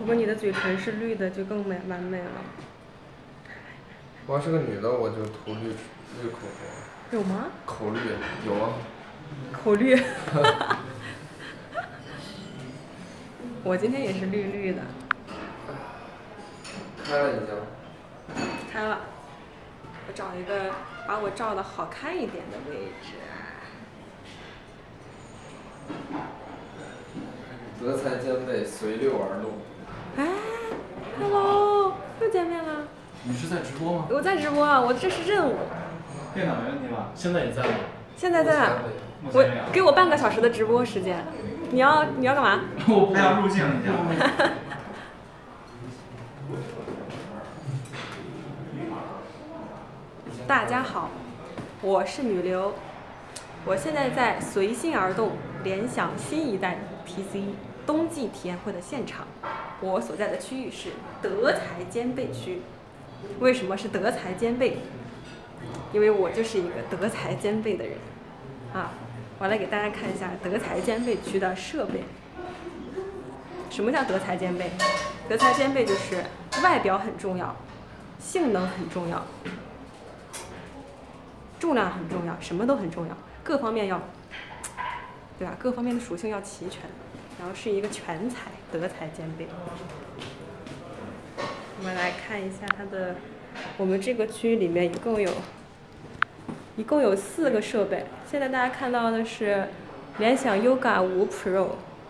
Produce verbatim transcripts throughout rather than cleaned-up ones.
如果你的嘴唇是绿的，就更美完美了。 我要是个女的，我就涂绿绿口红。 有吗？ 口绿有啊。 口绿。我今天也是绿绿的。 开了已经。 开了。我找一个把我照的好看一点的位置。 德才兼备，随六而动。 哎 ，Hello， 又见面了。 你是在直播吗？ 我在直播啊，我这是任务。 电脑没问题吧？现在也在吗？ 现在在。我给我半个小时的直播时间，你要你要干嘛？ 我还要入镜一下。 大家好，我是女流，我现在在随心而动联想新一代 P C 冬季体验会的现场，我所在的区域是德才兼备区。为什么是德才兼备？因为我就是一个德才兼备的人啊！我来给大家看一下德才兼备区的设备。什么叫德才兼备？德才兼备就是外表很重要，性能很重要，重量很重要，什么都很重要，各方面要，对吧？各方面的属性要齐全，然后是一个全才，德才兼备。我们来看一下它的，我们这个区域里面一共有，一共有四个设备。现在大家看到的是联想 Yoga 五 Pro，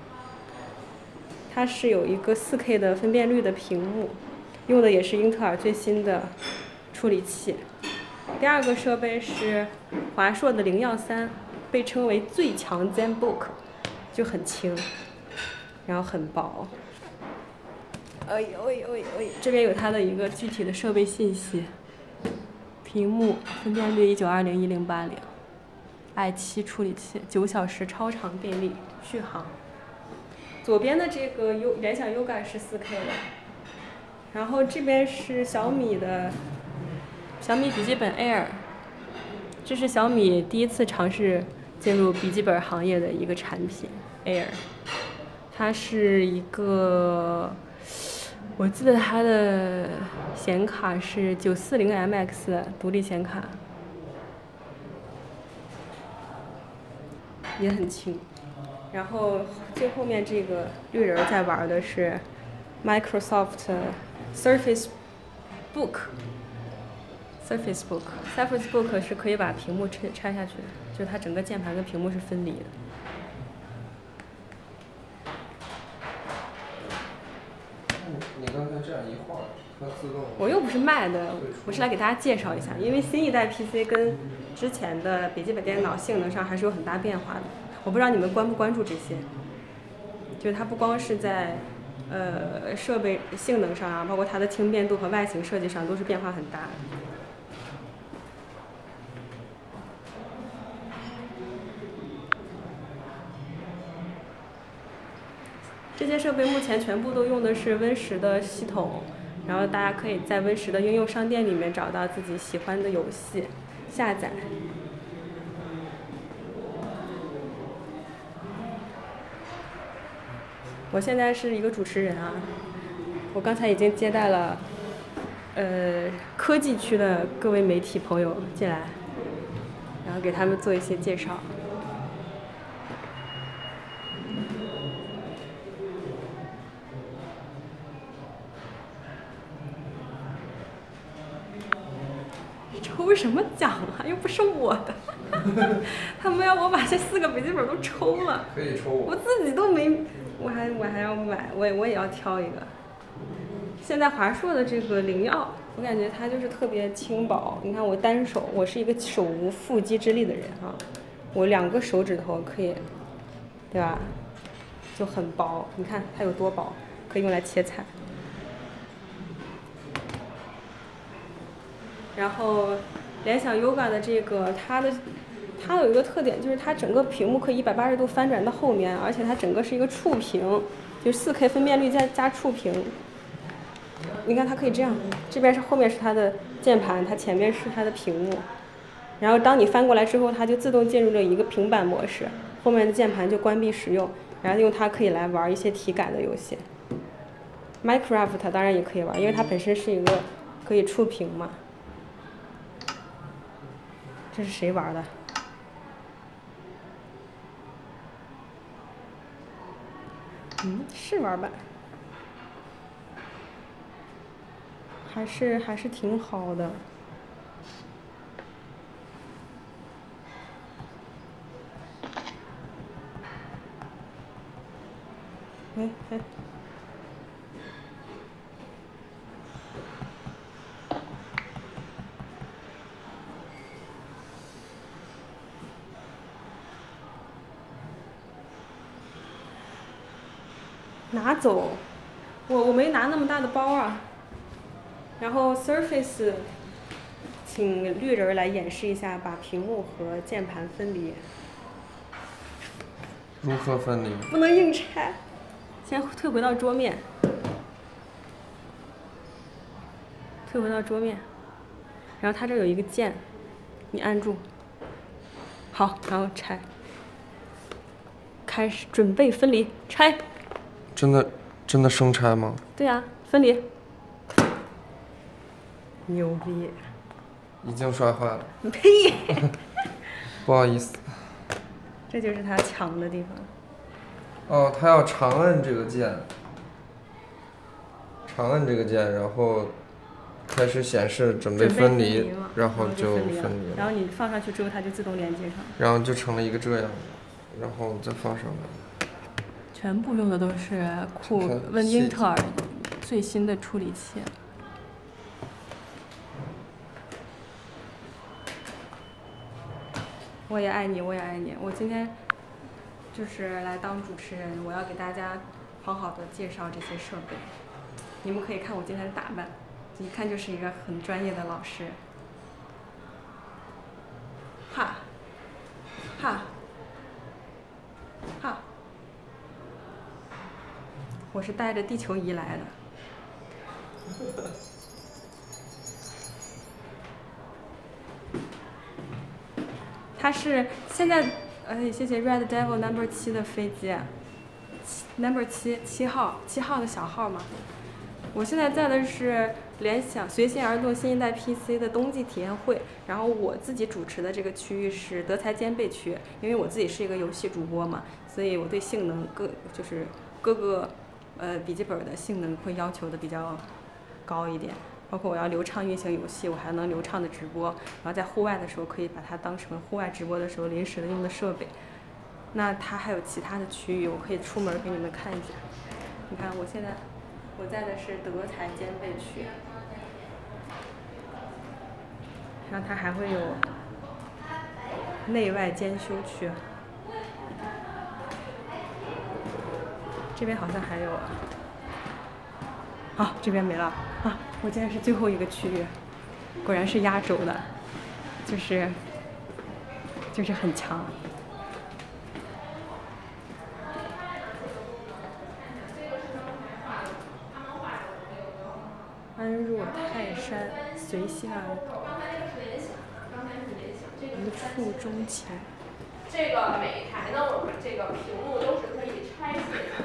它是有一个 四K 的分辨率的屏幕，用的也是英特尔最新的处理器。第二个设备是华硕的零幺三，被称为最强 ZenBook， 就很轻，然后很薄。哎呦哎呦哎呦！这边有它的一个具体的设备信息，屏幕分辨率一九二零一零八零 ，i 七 处理器，九小时超长电力续航。左边的这个 U 联想 Yoga 是 四K 的，然后这边是小米的小米笔记本 Air， 这是小米第一次尝试进入笔记本行业的一个产品 Air， 它是一个。我记得它的显卡是九四零 M X 的独立显卡，也很轻。然后最后面这个绿人在玩的是 Microsoft Surface Book。Surface Book，Surface Book 是可以把屏幕拆拆下去的，就是它整个键盘跟屏幕是分离的。 你刚才这样一晃，它自动。 我又不是卖的，我是来给大家介绍一下，因为新一代 P C 跟之前的笔记本电脑性能上还是有很大变化的。我不知道你们关不关注这些，就是它不光是在呃设备性能上啊，包括它的轻便度和外形设计上都是变化很大的。这些设备目前全部都用的是 Win 十的系统，然后大家可以在 Win 十的应用商店里面找到自己喜欢的游戏下载。我现在是一个主持人啊，我刚才已经接待了呃科技区的各位媒体朋友进来，然后给他们做一些介绍。抽什么奖啊？又不是我的，他们要我把这四个笔记本都抽了。 可以抽我。 我自己都没，我还我还要买，我也我也要挑一个。现在华硕的这个零幺，我感觉它就是特别轻薄。你看我单手，我是一个手无缚鸡之力的人啊，我两个手指头可以，对吧？就很薄，你看它有多薄，可以用来切菜。然后联想 Yoga 的这个，它的它有一个特点，就是它整个屏幕可以一百八十度翻转到后面，而且它整个是一个触屏，就是 四K 分辨率加加触屏。你看它可以这样，这边是后面是它的键盘，它前面是它的屏幕。然后当你翻过来之后，它就自动进入了一个平板模式，后面的键盘就关闭使用，然后用它可以来玩一些体感的游戏。 Minecraft 当然也可以玩，因为它本身是一个可以触屏嘛。这是谁玩的？嗯，试玩版，还是还是挺好的。哎哎。拿走，我我没拿那么大的包啊。然后 Surface， 请绿人来演示一下把屏幕和键盘分离。 如何分离？ 不能硬拆。先退回到桌面。退回到桌面。然后它这有一个键，你按住。好，然后拆。开始准备分离，拆。 真的真的生拆吗？ 对呀、啊，分离。牛逼！ 已经摔坏了。 呸！ 不好意思。 这就是他强的地方。 哦，他要长摁这个键，长摁这个键，然后开始显示准备分离，然后就分离了。 然后你放上去之后，它就自动连接上。 然后就成了一个这样的，然后再放上来。 全部用的都是酷问英特尔最新的处理器。我也爱你，我也爱你。我今天就是来当主持人，我要给大家好好的介绍这些设备。你们可以看我今天的打扮，一看就是一个很专业的老师。哈，哈，哈。我是带着地球仪来的。它是现在，哎，谢谢 Red Devil Number 七的飞机 ，Number 七七号七号的小号嘛。我现在在的是联想随心而动新一代 P C 的冬季体验会，然后我自己主持的这个区域是德才兼备区，因为我自己是一个游戏主播嘛，所以我对性能各就是各个。呃，笔记本的性能会要求的比较高一点，包括我要流畅运行游戏，我还能流畅的直播，然后在户外的时候可以把它当成户外直播的时候临时的用的设备。那它还有其他的区域，我可以出门给你们看一下。你看，我现在我在的是德才兼备区，然后它还会有内外兼修区。这边好像还有，啊，这边没了啊！我竟然是最后一个区域，果然是压轴的，就是就是很强。安若泰山，随心而动，一触钟情。 这个每台呢，我们这个屏幕都是可以拆卸的。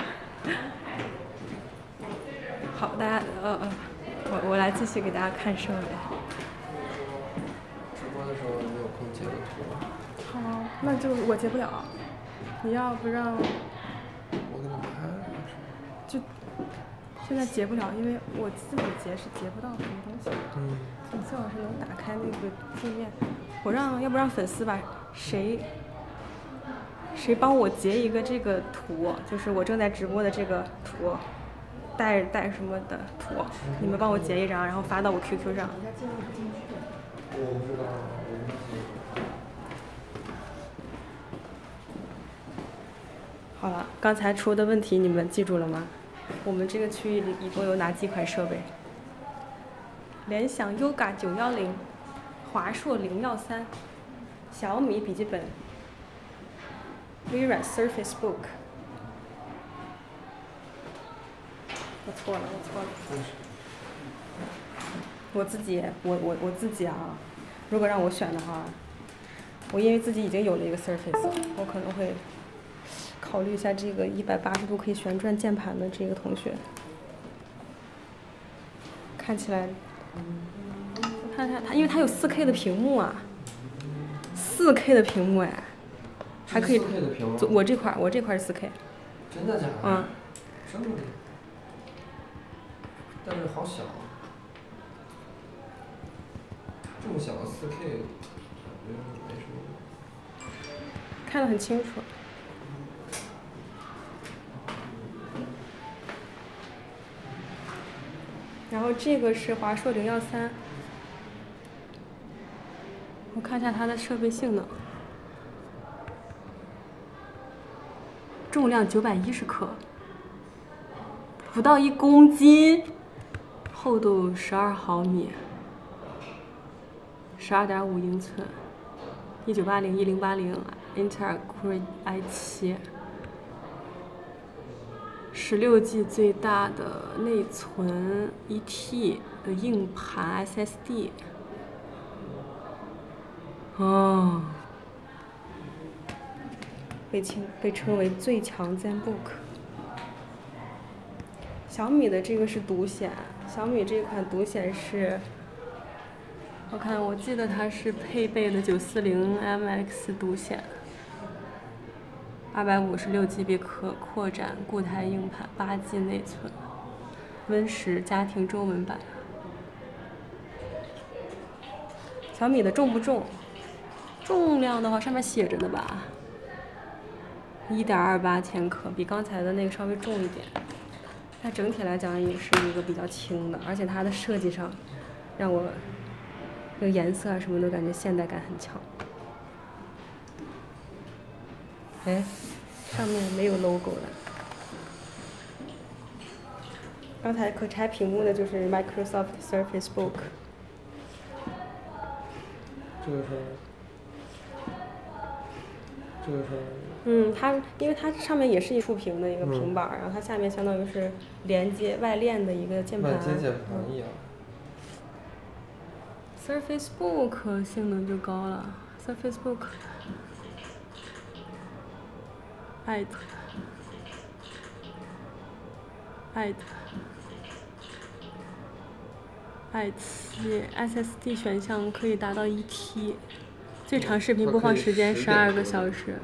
好，大家呃呃，我我来继续给大家看设备。 直播的时候没有空截个图。 好，那就我截不了。你要不让？ 我给你拍。 就现在截不了，因为我自己截是截不到什么东西。 嗯。 你最好是能打开那个界面。我让，要不让粉丝吧？谁？谁帮我截一个这个图，就是我正在直播的这个图，带带什么的图，你们帮我截一张，然后发到我 Q Q 上。 我不知道。 好了，刚才出的问题你们记住了吗？我们这个区域里一共有哪几款设备？联想 Yoga 九一零，华硕零一三，小米笔记本。微软 Surface Book， 我错了，我错了。我自己，我我我自己啊，如果让我选的话，我因为自己已经有了一个 Surface， 我可能会考虑一下这个一百八十度可以旋转键盘的这个同学。 看起来，看它它，因为它有 四 K 的屏幕啊， 四 K 的屏幕哎，还可以。 四 K 的屏幕。 我这块我这块是 四 K。 真的假的？ 嗯。 这么厉害。但是好小。这么小的 四 K， 感觉没什么。 看得很清楚。然后这个是华硕零幺三，我看一下它的设备性能。重量九百一十克，不到一公斤，厚度十二毫米，十二点五英寸，一九八零一零八零英特尔 Core i 七。十六 G 最大的内存，一 T 的硬盘 S S D。哦，被称被称为最强 ZenBook。小米的这个是独显，小米这款独显是，我看我记得它是配备的九四零 M X 独显。二百五十六 G B 可扩展固态硬盘，八 G 内存 ，Win 十家庭中文版。小米的重不重？重量的话，上面写着的吧， 一点二八千克，比刚才的那个稍微重一点。它整体来讲也是一个比较轻的，而且它的设计上，让我这个颜色啊什么都感觉现代感很强。哎，上面没有 logo 了。刚才可拆屏幕的就是 Microsoft Surface Book。 这个是，这个是。 嗯，它因为它上面也是一触屏的一个平板，嗯、然后它下面相当于是连接外链的一个键盘。 外接键盘一样。 Surface Book 性能就高了 ，Surface Book。i 的 i 的 i 七 S S D 选项可以达到一 T， 最长视频播放时间十二个小时。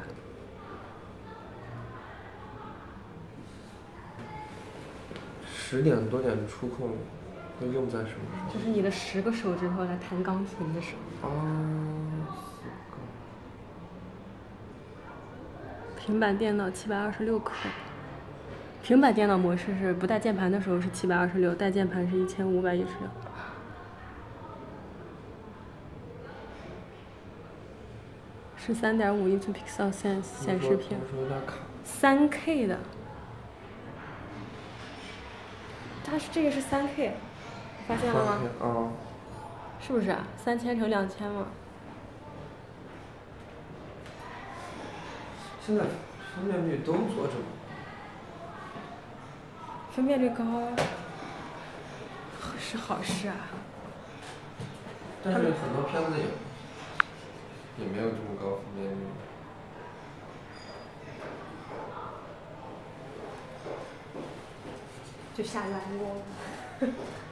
十点多点触控会用在什么时候？ 就是你的十个手指头来弹钢琴的时候。 哦。 平板电脑七百二十六克，平板电脑模式是不带键盘的时候是七百二十六，带键盘是一千五百一十六。是三点五英寸 Pixel Sense 显示屏，三 K 的，它是这个是三 K， 发现了吗？ 哦。 是不是啊？三千乘两千嘛。 现在分辨率都做这么分辨率高是好事啊。 但是很多片子也也没有这么高分辨率。 就下蓝光。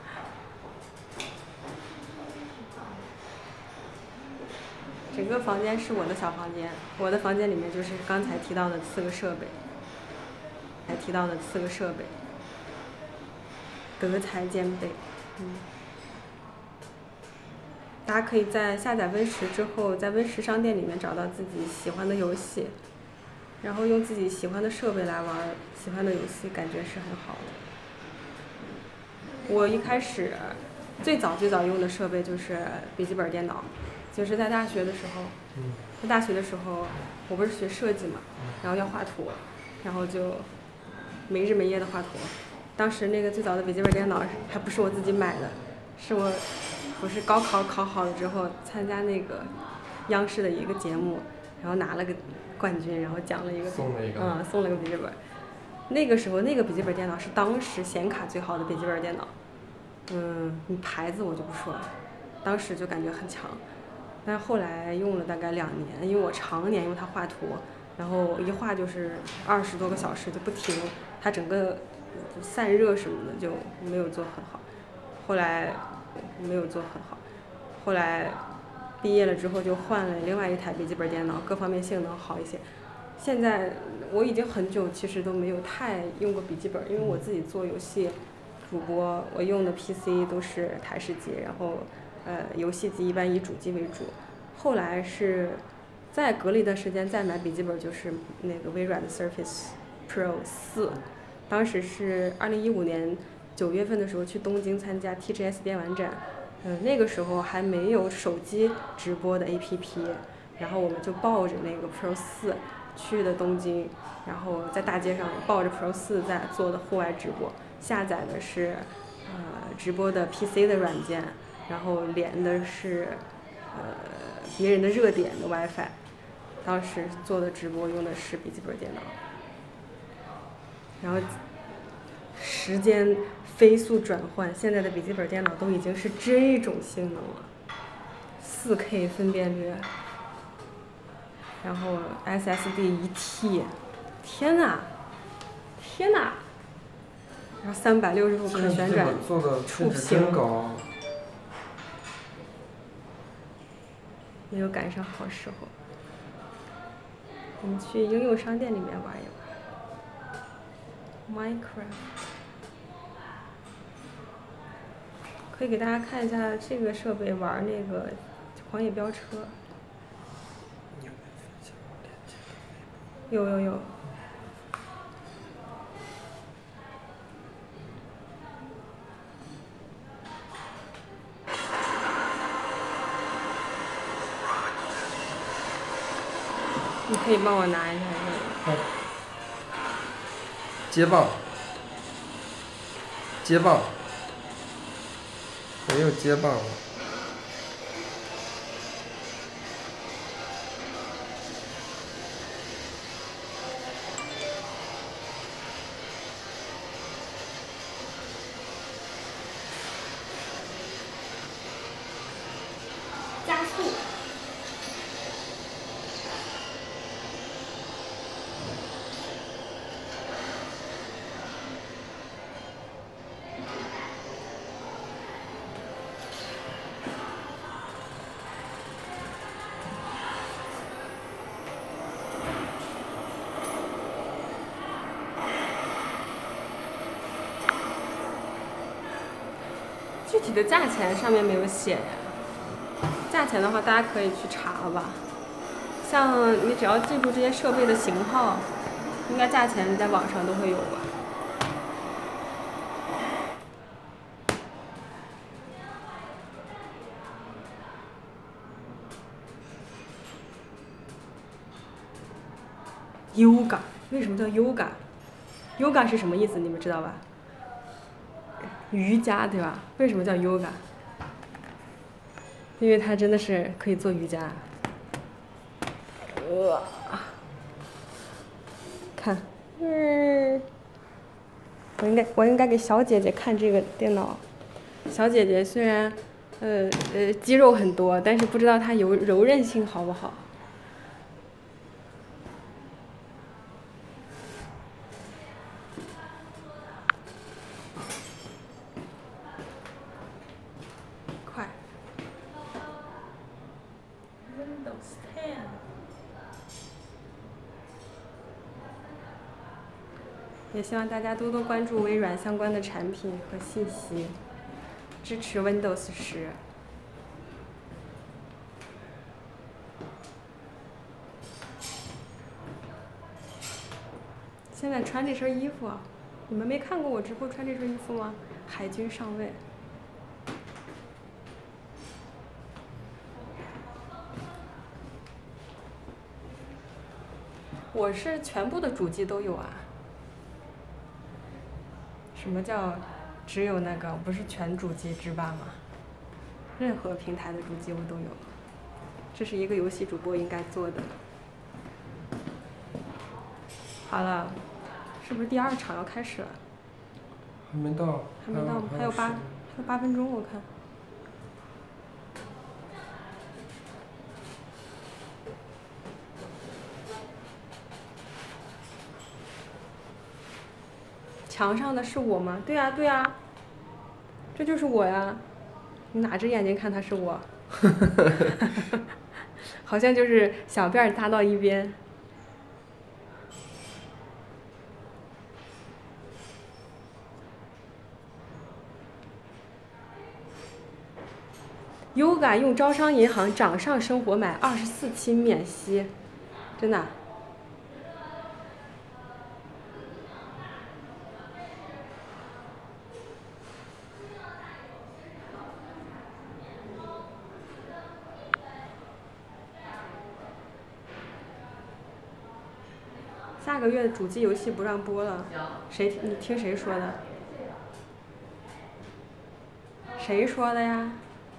整个房间是我的小房间，我的房间里面就是刚才提到的四个设备，还提到的四个设备，德才兼备，嗯。大家可以在下载 Win 十之后，在 Win 十商店里面找到自己喜欢的游戏，然后用自己喜欢的设备来玩喜欢的游戏，感觉是很好的。我一开始最早最早用的设备就是笔记本电脑。就是在大学的时候，在大学的时候，我不是学设计嘛，然后要画图，然后就没日没夜的画图。当时那个最早的笔记本电脑还不是我自己买的，是我我是高考考好了之后参加那个央视的一个节目，然后拿了个冠军，然后奖了一个送了一个嗯送了个笔记本。那个时候那个笔记本电脑是当时显卡最好的笔记本电脑，嗯，牌子我就不说了，当时就感觉很强。但是后来用了大概两年，因为我常年用它画图，然后一画就是二十多个小时就不停，它整个散热什么的就没有做很好。 后来没有做很好，后来毕业了之后就换了另外一台笔记本电脑，各方面性能好一些。现在我已经很久其实都没有太用过笔记本，因为我自己做游戏主播，我用的 P C 都是台式机，然后呃游戏机一般以主机为主。后来是再隔了一段时间再买笔记本，就是那个微软的 Surface Pro 四，当时是二零一五年九月份的时候去东京参加 T G S 电玩展，嗯、呃，那个时候还没有手机直播的 A P P， 然后我们就抱着那个 Pro 四去的东京，然后在大街上抱着 Pro 四在做的户外直播，下载的是呃直播的 P C 的软件，然后连的是呃别人的热点的 WiFi， 当时做的直播用的是笔记本电脑，然后时间飞速转换，现在的笔记本电脑都已经是这种性能了， 四K 分辨率，然后 S S D 一 T， 天哪，天哪！然后三百六十度可旋转触屏，没有赶上好时候。我们去应用商店里面玩一玩 Minecraft， 可以给大家看一下这个设备玩那个狂野飙车。有有有。你可以帮我拿一下这个。 接棒。接棒。没有接棒了。 加速。具体的价钱上面没有写呀，价钱的话大家可以去查吧。像你只要记住这些设备的型号，应该价钱在网上都会有吧。Yoga 为什么叫 Yoga？Yoga 是什么意思？你们知道吧？瑜伽对吧？为什么叫 Yoga？ 因为它真的是可以做瑜伽。呃，看，嗯，我应该我应该给小姐姐看这个电脑。小姐姐虽然呃呃肌肉很多，但是不知道她柔柔韧性好不好。也希望大家多多关注微软相关的产品和信息，支持 Windows 十。现在穿这身衣服啊，你们没看过我直播穿这身衣服吗？海军上尉。我是全部的主机都有啊。什么叫只有那个？不是全主机制霸吗？任何平台的主机我都有，这是一个游戏主播应该做的。好了，是不是第二场要开始了？ 还没到。 还没到，还有八，还有八分钟我看。墙上的是我吗？对呀、啊、对呀、啊， 这就是我呀，你哪只眼睛看它是我？好像就是小辫搭到一边。Yoga 用招商银行掌上生活买二十四期免息，真的、啊。下个月主机游戏不让播了，谁？你听谁说的？谁说的呀？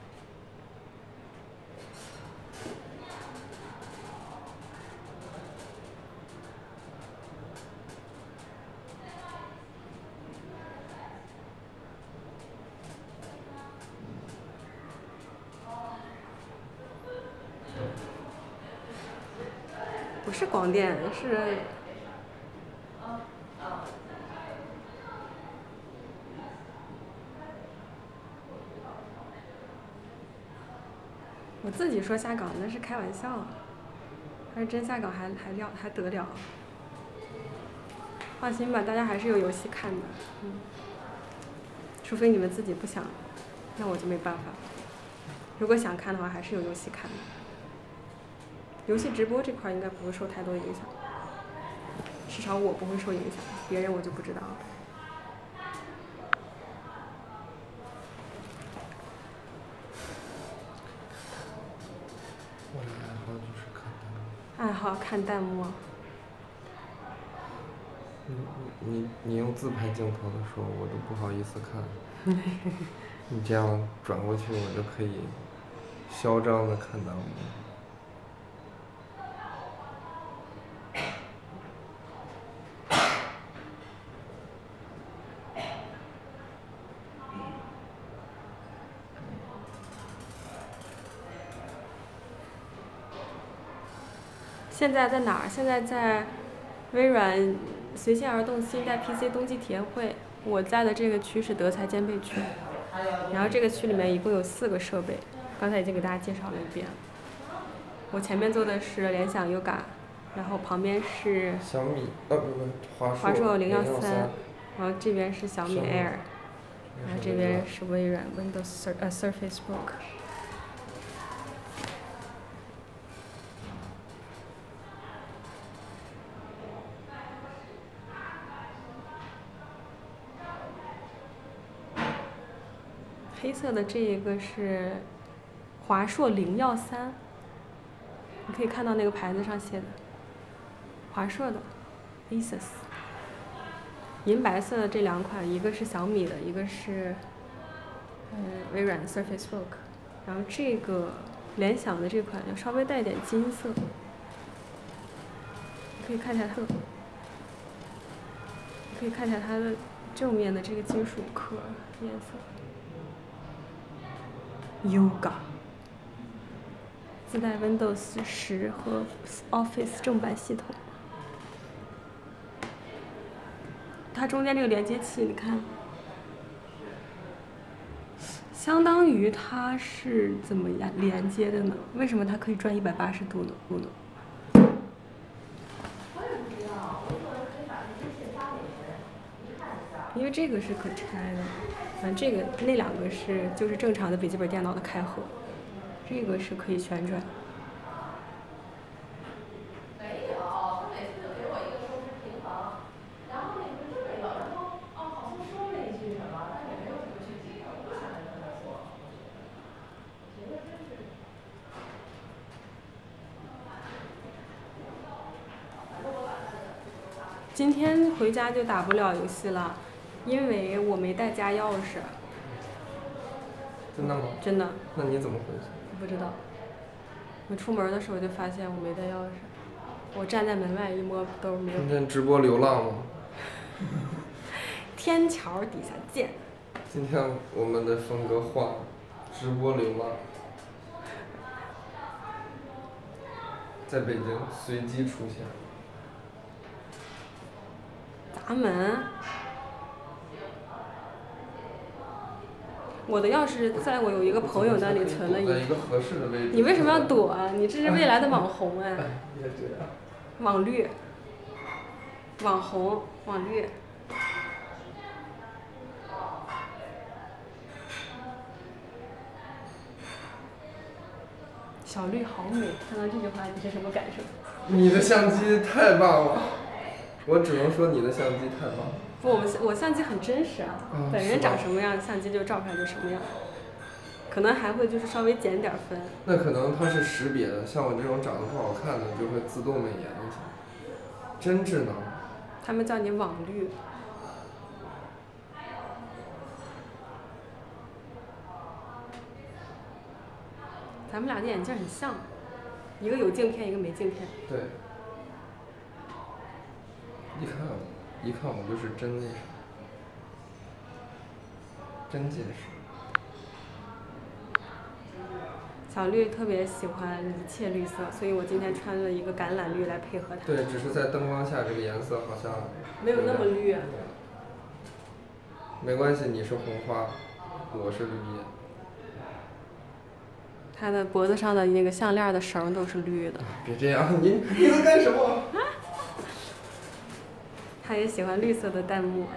不是广电，是。我自己说下岗那是开玩笑，要是真下岗还还了还得了？放心吧，大家还是有游戏看的，嗯，除非你们自己不想，那我就没办法。如果想看的话，还是有游戏看的。游戏直播这块应该不会受太多影响，至少我不会受影响，别人我就不知道了。 我的爱好就是看弹幕。 爱好看弹幕。 你你你你用自拍镜头的时候，我都不好意思看。你这样转过去，我就可以嚣张的看弹幕。 现在在哪儿？现在在微软随心而动新一代 P C 冬季体验会。我在的这个区是德才兼备区，然后这个区里面一共有四个设备，刚才已经给大家介绍了一遍。我前面坐的是联想 Yoga， 然后旁边是小米，呃不不，华华硕零幺三， 然后这边是小米 Air， 然后这边是微软 Windows 呃 Surface Book。黑色的这一个是华硕零幺三，你可以看到那个牌子上写的，华硕的 Asus。银白色的这两款，一个是小米的，一个是呃微软 Surface Book， 然后这个联想的这款要稍微带点金色，你可以看一下它的，你可以看一下它的正面的这个金属壳颜色。Yoga 自带 Windows 十和 Office 正版系统，它中间这个连接器，你看，相当于它是怎么连连接的呢？为什么它可以转一百八十度呢？不能。因为这个是可拆的，反正这个那两个是就是正常的笔记本电脑的开合，这个是可以旋转。 没有，他每次就给我一个收支平衡，然后那个就没有，然后哦好像说了一句什么，但也没有什么去记着，我不想再跟他说。觉得真是。 今天回家就打不了游戏了。因为我没带家钥匙。 真的吗？ 真的。 那你怎么回去？ 不知道。我出门的时候就发现我没带钥匙，我站在门外一摸兜没有。 今天直播流浪吗？ 天桥底下见。 今天我们的风格换了，直播流浪，在北京随机出现。 砸门。 我的钥匙在我有一个朋友那里存了躲在一个合适的位置。 你为什么要躲啊？你这是未来的网红哎。 别这样。 网绿。网红，网绿。小绿好美，看到这句话你是什么感受？ 你的相机太棒了，我只能说你的相机太棒了。 不，我们我相机很真实啊， 嗯、 本人长什么样，相机就照出来就什么样。可能还会就是稍微减点分。 那可能它是识别的，像我这种长得不好看的就会自动美颜一下。真智能。 他们叫你网绿。咱们俩的眼镜很像，一个有镜片，一个没镜片。 对。一看，一看我就是真那啥，真近视。 小绿特别喜欢一切绿色，所以我今天穿了一个橄榄绿来配合它。 对，只是在灯光下这个颜色好像没有那么绿。 没关系，你是红花，我是绿叶。 他的脖子上的那个项链的绳都是绿的。 别这样，你你在干什么？ 他也喜欢绿色的弹幕。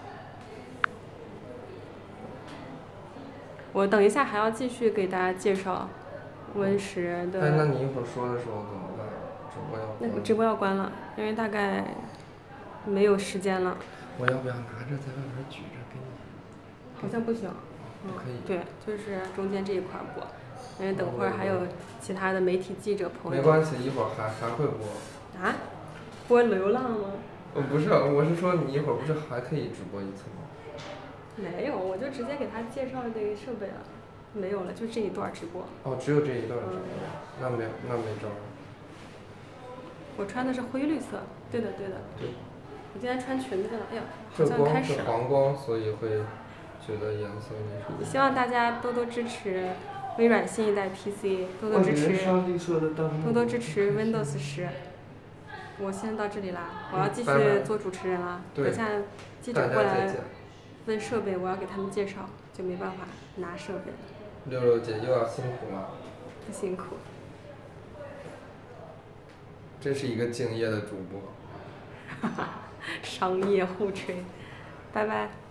我等一下还要继续给大家介绍温实的。 哎，那你一会儿说的时候怎么办？直播要关。 那直播要关了，因为大概没有时间了。 我要不要拿着在外边举着给你？ 好像不行。 不可以。 对，就是中间这一块播，因为等会儿还有其他的媒体记者朋友。 没关系，一会儿还还会播。 啊？播流浪吗？ 呃，不是，我是说你一会儿不是还可以直播一次吗？ 没有，我就直接给他介绍这个设备了，没有了，就这一段直播。 哦，只有这一段直播， 嗯、 那没那没招。 我穿的是灰绿色，对的对的。 对。 我今天穿裙子了，哎呀，好这光像开始了。 是黄光，所以会觉得颜色那什么。 希望大家多多支持微软新一代 P C， 多多支持，多多支持 Windows 十。我先到这里啦，我要继续做主持人啦。 对。 等下记者过来问设备，我要给他们介绍，就没办法拿设备。 六六姐又要辛苦了。 不辛苦。 真是一个敬业的主播。 哈哈，商业互吹，拜拜。